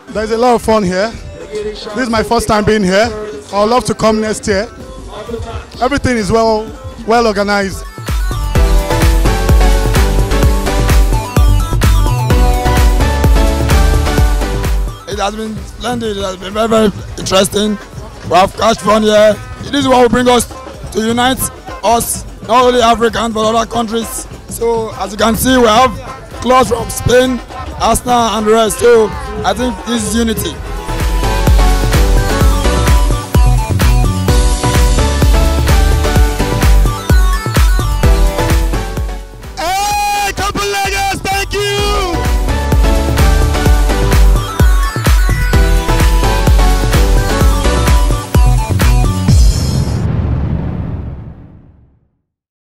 There's a lot of fun here. This is my first time being here. I'd love to come next year. Everything is well organized. It has been splendid. It has been very, very interesting. We have catch fun here. This is what will bring us to unite us, not only Africans but other countries. So as you can see, we have clubs from Spain, Arsenal and the rest. So I think this is unity.